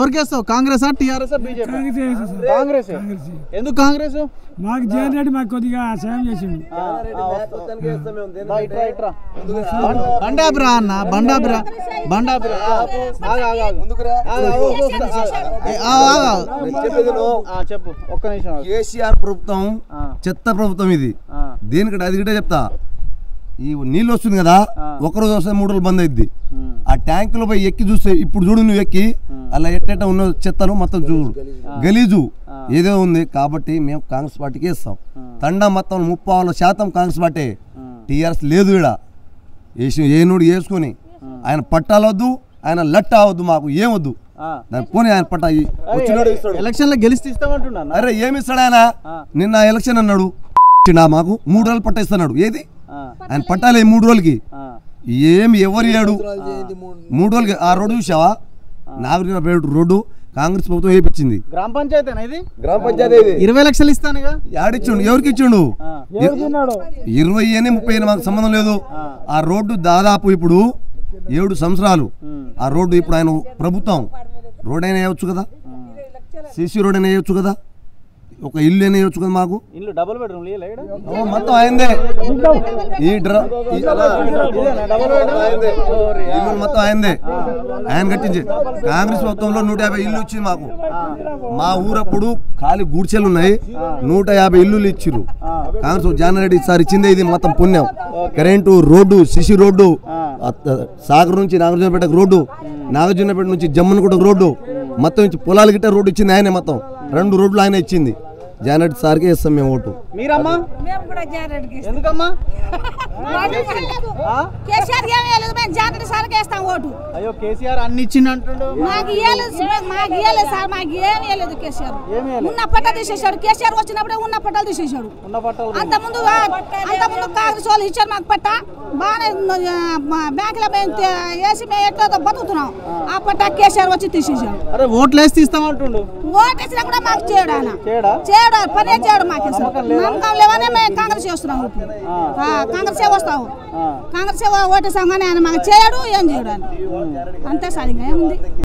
ఎవరికి వేస్తావు? Congress TRS BJP? Congress. ఎందుకు కాంగ్రెస్? మాకు జగన్ రెడ్డి మాకు కొద్దిగా సాయం చేసిండు. బండాబిరా అన్న, బండాబిరా చెప్పు ఒక్క నిమిషం. కేసీఆర్ ప్రభుత్వం చెత్త ప్రభుత్వం ఇది. దేనికంటే అది గిట్టే చెప్తా. ఈ నీళ్ళు వస్తుంది కదా, ఒకరోజు వస్తే 3 రోజులు బంద్ అయింది. ఆ ట్యాంకులో పోయి ఎక్కి చూస్తే ఇప్పుడు చూడు, నువ్వు ఎక్కి అలా ఎట్ట ఉన్న చెత్తలు మొత్తం చూడు, గలీజు ఏదో ఉంది. కాబట్టి మేము కాంగ్రెస్ పార్టీకి వేస్తాం. తండా మొత్తం 30% కాంగ్రెస్ పార్టీ. టీఆర్ఎస్ లేదు. ఈడ ఏ నోడు వేసుకొని ఆయన పట్టాలొద్దు, ఆయన లట్ అవద్దు, మాకు ఏమొద్దు. పోనీ ఆయన పట్టా ఎలక్షన్ లో గెలిస్తే ఇస్తామంటున్నా. అరే ఏమి ఇస్తాడు ఆయన? నిన్న ఎలక్షన్ అన్నాడు, మాకు 3 రోజులు పట్టా ఇస్తున్నాడు. ఏది ఆయన పట్టాలి 3 రోజులకి? ఏమి ఎవరు ఇయ్యాడు? 3 రోజులకి. ఆ రోడ్డు చూసావా? నాగరిక రోడ్డు కాంగ్రెస్ ప్రభుత్వం వేయించింది. గ్రామ పంచాయతీ ఇది. గ్రామ పంచాయతీ 20 లక్షలు ఇస్తానుగా. యాడిచ్చిండు? ఎవరికి ఇచ్చిండు? 20 30 మాకు సంబంధం లేదు. ఆ రోడ్డు దాదాపు ఇప్పుడు 7 సంవత్సరాలు. ఆ రోడ్డు ఇప్పుడు ఆయన ప్రభుత్వం రోడ్ అయినా వేయవచ్చు కదా, సిసి రోడ్ అయినా వేయవచ్చు కదా, ఒక ఇల్లు అయినా వేయవచ్చు కదా. మాకు ఇల్లు డబుల్ బెడ్రూమ్ మొత్తం అయిందే. మొత్తం అయిందే, ఆయన కట్టించి. కాంగ్రెస్ ప్రభుత్వంలో 150 ఇల్లు వచ్చింది మాకు. మా ఊరప్పుడు ఖాళీ గూడ్చెలు ఉన్నాయి, 150 ఇల్లులు ఇచ్చిర్రు. కాంగ్రెస్ జగన్ రెడ్డి సార్ ఇచ్చిందే ఇది మొత్తం పుణ్యం. Current, road, CC road, Sagar నుంచి నాగార్జునపేటకు రోడ్డు, నాగార్జునపేట నుంచి జమ్మన్కోటకు రోడ్డు, మొత్తం ఇచ్చి పొలాలు గిట్ట రోడ్డు ఇచ్చింది ఆయనే. మొత్తం 2 రోడ్లు ఆయన ఇచ్చింది. జగన్ రెడ్డి సార్కి వేస్తాం మేము ఓటు. మీరమ్మా? ఎందుకమ్మా? అయ్యో కేసీఆర్ అన్ని ఇచ్చిండు అంటుండు. ఉన్న పట్టాలు తీసేసాడు. కేసీఆర్ వచ్చినప్పుడే ఉన్న పట్టాలు తీసేసాడు. అంత ముందు కాంగ్రెస్ వాళ్ళు ఇచ్చారు మాకు పట్ట. బాగానే బ్యాంకులో వేసి మేము ఎట్లా బతుకుతున్నాం. ఆ పట్ట కేసీఆర్ వచ్చి తీసేసాడు. అరే ఓట్లు వేసి తీస్తామంటుండు. ఓటు వేసినా కూడా మాకు చేయడు ఆయన. చేయడు, పనే చేయడు. మాకు నమ్మకం లేవనే మేము కాంగ్రెస్ చేస్తున్నాము. కాంగ్రెస్ వస్తాము. కాంగ్రెస్ ఓటేసాం కానీ ఆయన మాకు చేయడు, ఏం చేయడు అని. అంతే సార్, ఇంకా ఏముంది.